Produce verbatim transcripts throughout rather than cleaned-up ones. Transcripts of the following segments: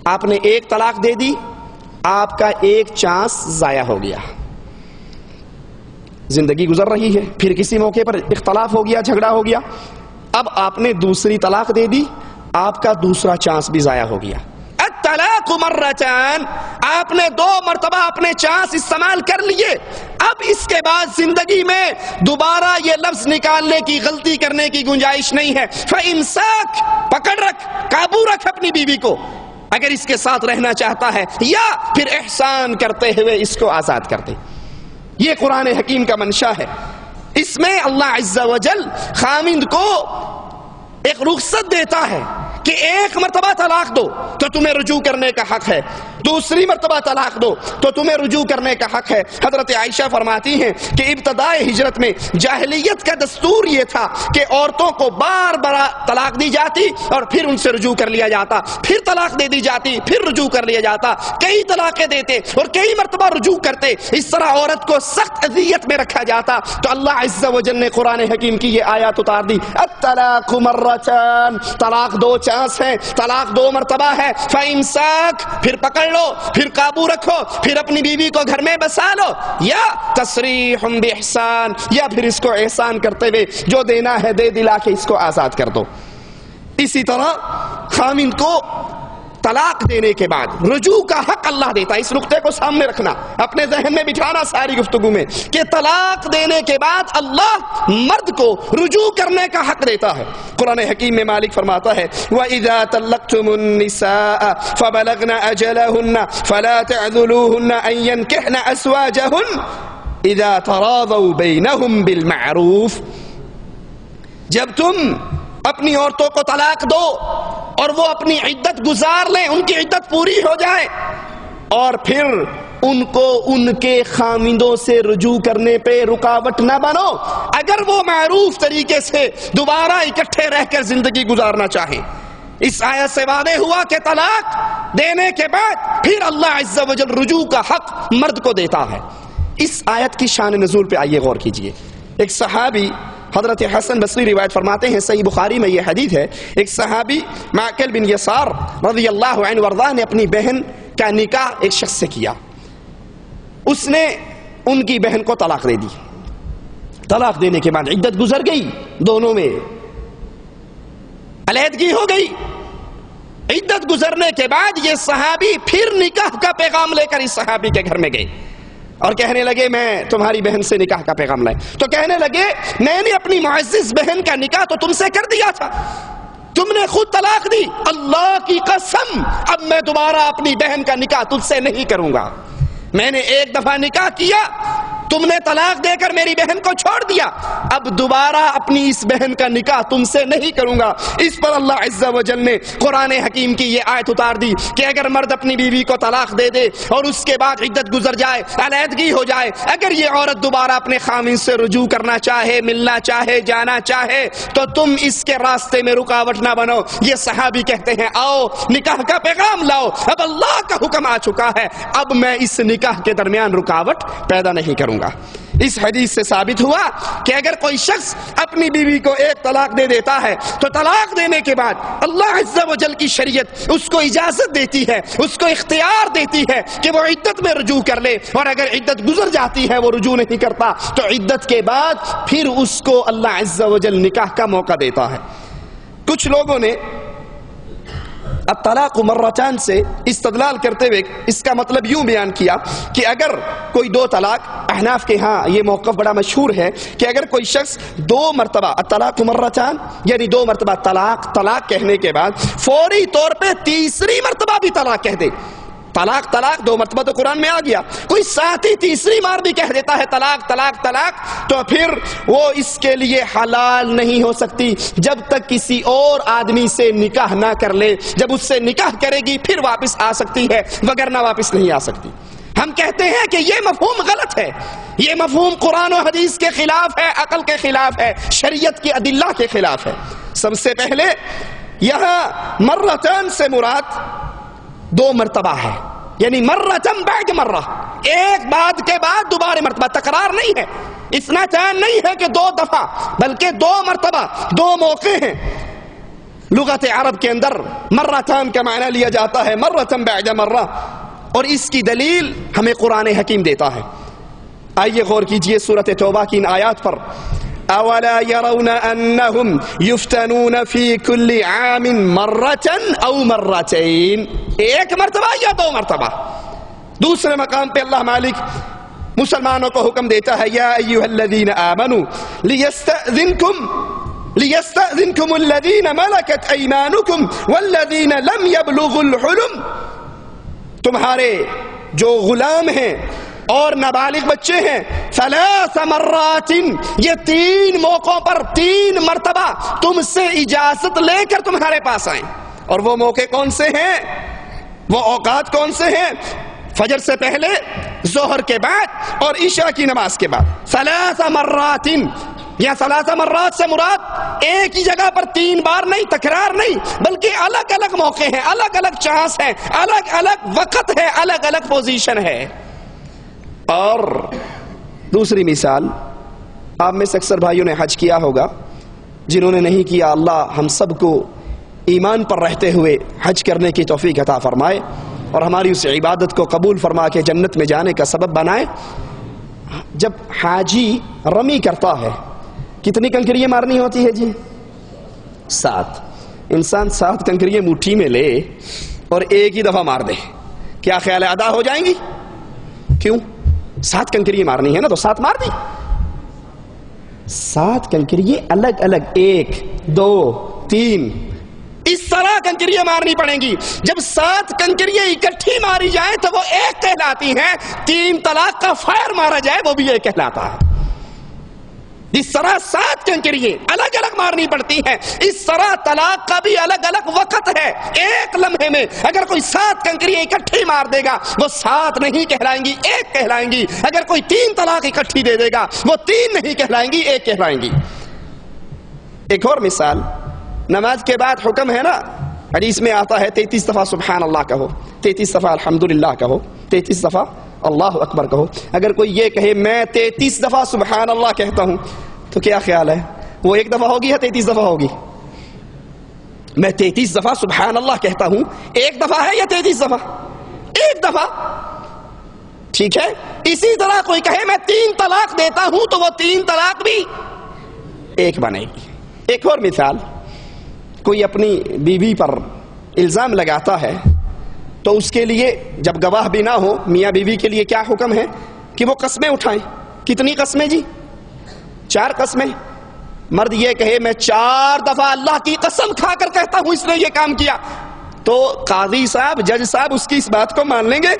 آپ نے ایک طلاق دے دی، آپ کا ایک چانس ضائع ہو گیا، زندگی گزر رہی ہے، پھر کسی موقع پر اختلاف ہو گیا، جھگڑا ہو گیا، اب آپ نے دوسری طلاق دے دی، آپ کا دوسرا چانس بھی ضائع ہو گیا۔ الطلاق مرتان، آپ نے دو مرتبہ اپنے چانس استعمال کر لیے، اب اس کے بعد زندگی میں دوبارہ یہ لفظ نکالنے کی، غلطی کرنے کی گنجائش نہیں ہے۔ فَإِمْسَاك، پکڑ رکھ، قابو رکھ اپنی بیوی کو اگر اس کے ساتھ رہنا چاہتا ہے، یا پھر احسان کرتے ہوئے اس کو آزاد کر دے۔ یہ قرآن حکیم کا منشا ہے۔ اس میں اللہ عز و جل خامند کو ایک رخصت دیتا ہے کہ ایک مرتبہ طلاق دو تو تمہیں رجوع کرنے کا حق ہے، دوسری مرتبہ طلاق دو تو تمہیں رجوع کرنے کا حق ہے۔ حضرت عائشہ فرماتی ہیں کہ ابتدائے ہجرت میں جاہلیت کا دستور یہ تھا کہ عورتوں کو بار بار طلاق دی جاتی اور پھر ان سے رجوع کر لیا جاتا، پھر طلاق دے دی جاتی، پھر رجوع کر لیا جاتا، کئی طلاقیں دیتے اور کئی مرتبہ رجوع کرتے، اس طرح عورت کو سخت اذیت میں رکھا جاتا۔ تو اللہ عز و جل نے قرآن حکیم کی یہ آیات اتار دی، الطلاق مرتان، طلاق دو چانس ہے، طلاق دو مرتبہ ہے۔ فَإِمْسَاك، پھر پکڑ لو، پھر قابو رکھو، پھر اپنی بیوی کو گھر میں بسا لو، یا تسریح بِإِحْسَان، یا پھر اس کو احسان کرتے ہوئے جو دینا ہے دے دلا کے اس کو آزاد کر دو۔ اسی طرح خامند کو طلاق دینے کے بعد رجوع کا حق اللہ دیتا ہے۔ اس نقطے کو سامنے رکھنا، اپنے ذہن میں بٹھانا ساری گفتگو میں، کہ طلاق دینے کے بعد اللہ مرد کو رجوع کرنے کا حق دیتا ہے۔ قرآن حکیم میں مالک فرماتا ہے وَإِذَا طَلَّقْتُمُ النِّسَاءَ فَبَلَغْنَ أَجَلَهُنَّ فَلَا تَعْذُلُوهُنَّ أَن يَنكِحْنَ أَزْوَاجَهُنَّ إِذَا تَرَاضَوْا بَيْنَهُمْ بِالْمَعْرُوفِ، جب تم اپنی عورتوں کو طلاق دو اور وہ اپنی عدت گزار لیں، ان کی عدت پوری ہو جائے، اور پھر ان کو ان کے خامندوں سے رجوع کرنے پہ رکاوٹ نہ بنو، اگر وہ معروف طریقے سے دوبارہ اکٹھے رہ کر زندگی گزارنا چاہیں۔ اس آیت سے واضح ہوا کہ طلاق دینے کے بعد پھر اللہ عز و جل رجوع کا حق مرد کو دیتا ہے۔ اس آیت کی شان نزول پہ آئیے غور کیجئے۔ ایک صحابی حضرت حسن بصری روایت فرماتے ہیں، صحیح بخاری میں یہ حدیث ہے، ایک صحابی معقل بن یسار رضی اللہ عنہ وارضاہ نے اپنی بہن کا نکاح ایک شخص سے کیا، اس نے ان کی بہن کو طلاق دے دی۔ طلاق دینے کے بعد عدت گزر گئی، دونوں میں علیحدگی ہو گئی۔ عدت گزرنے کے بعد یہ صحابی پھر نکاح کا پیغام لے کر اس صحابی کے گھر میں گئے اور کہنے لگے میں تمہاری بہن سے نکاح کا پیغام لائے۔ تو کہنے لگے میں نے اپنی معزز بہن کا نکاح تو تم سے کر دیا تھا، تم نے خود طلاق دی، اللہ کی قسم اب میں دوبارہ اپنی بہن کا نکاح تجھ سے نہیں کروں گا۔ میں نے ایک دفعہ نکاح کیا، تم نے طلاق دے کر میری بہن کو چھوڑ دیا، اب دوبارہ اپنی اس بہن کا نکاح تم سے نہیں کروں گا۔ اس پر اللہ عز و جل نے قرآن حکیم کی یہ آیت اتار دی کہ اگر مرد اپنی بیوی کو طلاق دے دے اور اس کے بعد عدت گزر جائے، علیحدگی ہو جائے، اگر یہ عورت دوبارہ اپنے خامند سے رجوع کرنا چاہے، ملنا چاہے، جانا چاہے، تو تم اس کے راستے میں رکاوٹ نہ بنو۔ یہ صحابی کہتے ہیں آؤ نکاح کا پیغام لاؤ، اب اللہ کا حکم آ چکا ہے، اب میں اس نکاح کے درمیان رکاوٹ پیدا نہیں کروں گا۔ اس حدیث سے ثابت ہوا کہ اگر کوئی شخص اپنی بیوی کو ایک طلاق دے دیتا ہے تو طلاق دینے کے بعد اللہ عز و جل کی شریعت اس کو اجازت دیتی ہے، اس کو اختیار دیتی ہے کہ وہ عدت میں رجوع کر لے، اور اگر عدت گزر جاتی ہے وہ رجوع نہیں کرتا تو عدت کے بعد پھر اس کو اللہ عز و جل نکاح کا موقع دیتا ہے۔ کچھ لوگوں نے الطلاق مرتان سے استدلال کرتے ہوئے اس کا مطلب یوں بیان کیا کہ اگر کوئی دو طلاق، احناف کے ہاں یہ موقف بڑا مشہور ہے کہ اگر کوئی شخص دو مرتبہ الطلاق مرتان یعنی دو مرتبہ طلاق طلاق کہنے کے بعد فوری طور پہ تیسری مرتبہ بھی طلاق کہہ دے، طلاق طلاق دو مرتبہ تو قرآن میں آ گیا، کوئی ساتھ ہی تیسری بار بھی کہہ دیتا ہے طلاق طلاق طلاق، تو پھر وہ اس کے لیے حلال نہیں ہو سکتی جب تک کسی اور آدمی سے نکاح نہ کر لے۔ جب اس سے نکاح کرے گی پھر واپس آ سکتی ہے، وگرنہ واپس نہیں آ سکتی۔ ہم کہتے ہیں کہ یہ مفہوم غلط ہے، یہ مفہوم قرآن و حدیث کے خلاف ہے، عقل کے خلاف ہے، شریعت کی ادلہ کے خلاف ہے۔ سب سے پہلے یہاں مرتان سے مراد دو مرتبہ ہے، یعنی مرتن بعد مرہ، ایک بعد کے بعد دوبارہ مرتبہ، تکرار نہیں ہے، اثنتان نہیں ہے کہ دو دفعہ، بلکہ دو مرتبہ، دو موقع ہیں۔ लुगत अरब के अंदर मर्रतान का माना लिया जाता है, मर्रतन बअद मर्रा, और इसकी दलील हमें कुरान हकीम देता है। आइए गौर कीजिए सूरत तौबा की इन आयात पर। अवला यरौन अन्नहुम युफ्तनून फी कुल्ली आमिन मर्रतन औ मर्रतैन, एक मर्तबा या दो मर्तबा। दूसरे मकाम पे अल्लाह मालिक मुसलमानों को हुक्म देता है, या अय्युहल्लज़ीना आमनू लियस्तअज़िनकुम लियस्तअज़िनकुमुल्लज़ीना मलकत अयमानुकुम वल्लज़ीना लम यबलुगुल हुलुम, तुम्हारे जो गुलाम हैं और नाबालिग बच्चे हैं, सलास मर्रातिन, ये तीन मौकों पर तीन मर्तबा तुमसे इजाजत लेकर तुम्हारे पास आए। और वो मौके कौन से हैं, वो औकात कौन से हैं? फजर से पहले, जोहर के बाद और ईशा की नमाज के बाद। सलास मर्रातिन, या सलास मर्रात से मुराद एक ही जगह पर तीन बार नहीं, तकरार नहीं, बल्कि अलग अलग मौके हैं, अलग अलग चांस है, अलग अलग वक्त है, अलग अलग पोजीशन है। और दूसरी मिसाल, आप में से अक्सर भाइयों ने हज किया होगा, जिन्होंने नहीं किया अल्लाह हम सबको ईमान पर रहते हुए हज करने की तौफीक अता फरमाए और हमारी उस इबादत को कबूल फरमा के जन्नत में जाने का सबब बनाए। जब हाजी रमी करता है, कितनी कंकरियां मारनी होती है जी? सात। इंसान सात कंकरियां मुट्ठी में ले और एक ही दफा मार दे, क्या ख्याल है अदा हो जाएंगी? क्यों? सात कंकरियां मारनी है ना, तो सात मार दी। सात कंकरियां अलग अलग, एक, दो, तीन, इस तरह कंकरियां मारनी पड़ेंगी। जब सात कंकरियां इकट्ठी मारी जाए तो वो एक कहलाती हैं। तीन तलाक का फायर मारा जाए वो भी एक कहलाता है। इस तरह सात कंकरियां अलग अलग मारनी पड़ती हैं, इस तरह तलाक का भी अलग अलग वक्त है। एक लम्हे में अगर कोई सात कंकरियां इकट्ठी मार देगा वो सात नहीं कहलाएंगी, एक कहलाएंगी। अगर कोई तीन तलाक इकट्ठी दे देगा वो तीन नहीं कहलाएंगी, एक कहलाएंगी। एक और मिसाल, नमाज के बाद हुक्म है ना, हदीस में आता है तैतीस दफा सुबहान अल्लाह कहो, तैतीस दफा अल्हम्दुलिल्लाह कहो, तैतीस दफा अल्लाह अकबर कहो। अगर कोई ये कहे मैं तैतीस दफा सुबहान अल्लाह कहता हूं, तो क्या ख्याल है, वो एक दफा होगी या तैतीस दफा होगी? मैं तैतीस दफा सुबहान अल्लाह कहता हूं, एक दफा है या तैतीस दफा? एक दफा, ठीक है। इसी तरह कोई कहे मैं तीन तलाक देता हूं, तो वो तीन तलाक भी एक बनेगी। एक और मिसाल, कोई अपनी बीवी पर इल्जाम लगाता है तो उसके लिए जब गवाह भी ना हो, मियां बीवी के लिए क्या हुक्म है कि वो कस्में उठाएं। कितनी कस्में जी? चार कस्में। मर्द ये कहे मैं चार दफा अल्लाह की कसम खाकर कहता हूं इसने ये काम किया, तो काजी साहब, जज साहब उसकी इस बात को मान लेंगे?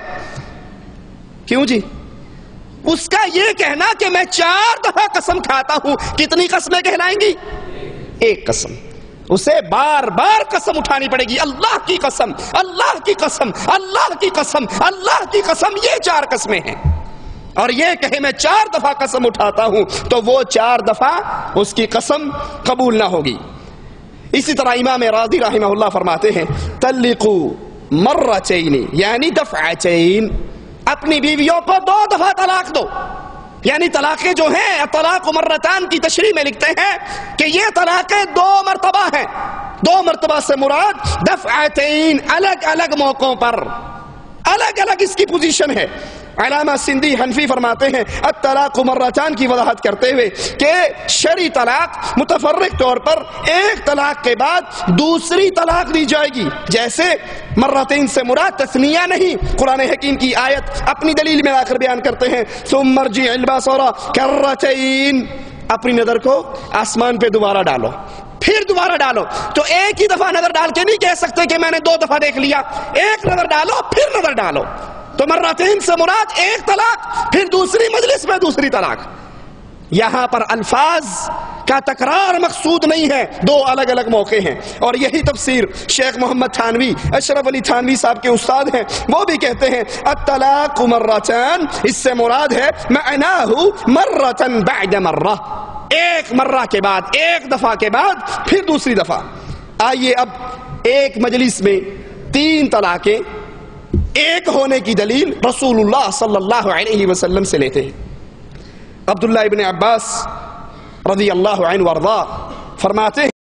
क्यों जी? उसका ये कहना कि मैं चार दफा कसम खाता हूं, कितनी कस्में कहलाएंगी? एक कसम। उसे बार बार कसम उठानी पड़ेगी, अल्लाह की कसम, अल्लाह की कसम, अल्लाह की कसम, अल्लाह की कसम। ये चार कस्में हैं। और ये कहे मैं चार दफा कसम उठाता हूं, तो वो चार दफा उसकी कसम कबूल ना होगी। इसी तरह इमाम राज़ी रहमहुल्लाह फरमाते हैं तल्लिकू मर्रतैन, यानी दफ़अतैन, अपनी बीवियों को दो दफा तलाक दो। यानी तलाक़ें जो हैं, तलाक़ मर्रतान की तशरीह में लिखते हैं कि ये तलाक़ें दो मर्तबा हैं। दो मर्तबा से मुराद दफ़अतैन, अलग अलग मौकों पर, अलग अलग इसकी पोजीशन है। अल्लामा सिंधी हनफी फरमाते हैं अत-तलाक़ मर्रतान की वजाहत करते हुए कि शरई तलाक मुतफर्रिक तौर पर एक तलाक के बाद दूसरी तलाक दी जाएगी। जैसे मर्रतैन से मुराद तस्निया नहीं, कुरान हकीम की आयत अपनी दलील में आकर बयान करते हैं सुम्मा अर्जि'ल बसरा कर्रतैन, अपनी नजर को आसमान पे दोबारा डालो, फिर दोबारा डालो। तो एक ही दफा नजर डाल के नहीं कह सकते कि मैंने दो दफा देख लिया। एक नजर डालो फिर नजर डालो। तो मर्रतैन से मुराद एक तलाक, फिर दूसरी मजलिस में दूसरी तलाक। यहां पर अल्फाज का तकरार मकसूद नहीं है, दो अलग अलग मौके हैं। और यही तफसीर शेख मोहम्मद थानवी, अशरफ अली थानवी साहब के उस्ताद हैं, वो भी कहते हैं अत-तलाक़ मर्रतान, इससे मुराद है मअनाहु मर्रतन बअद मर्रा, एक मर्रा के बाद, एक दफा के बाद फिर दूसरी दफा। आइए अब एक मजलिस में तीन तलाकें एक होने की दलील रसूलुल्लाह सल्लल्लाहु अलैहि वसल्लम से लेते हैं। अब्दुल्लाह इब्न अब्बास रज़ियल्लाहु अन्हु वर्दा फरमाते